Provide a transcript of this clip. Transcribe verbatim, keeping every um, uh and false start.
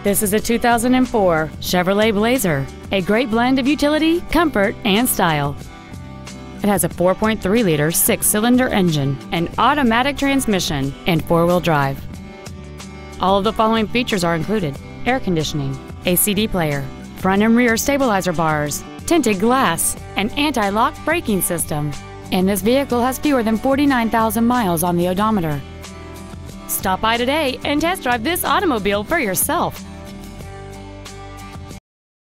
This is a two thousand four Chevrolet Blazer, a great blend of utility, comfort, and style. It has a four point three liter six-cylinder engine, an automatic transmission, and four-wheel drive. All of the following features are included: air conditioning, a C D player, front and rear stabilizer bars, tinted glass, an anti-lock braking system, and this vehicle has fewer than forty-nine thousand miles on the odometer. Stop by today and test drive this automobile for yourself.